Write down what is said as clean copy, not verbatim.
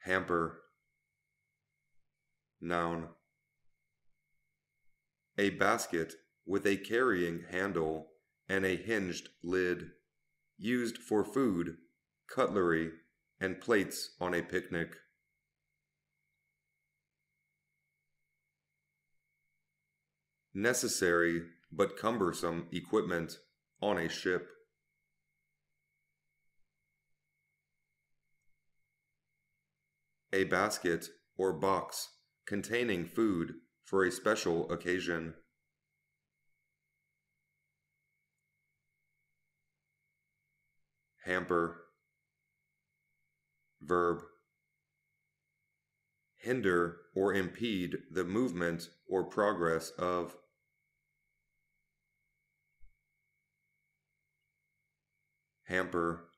Hamper. Noun. A basket with a carrying handle and a hinged lid, used for food, cutlery, and plates on a picnic. Necessary but cumbersome equipment on a ship. A basket or box containing food for a special occasion. Hamper. Verb. Hinder or impede the movement or progress of. Hamper.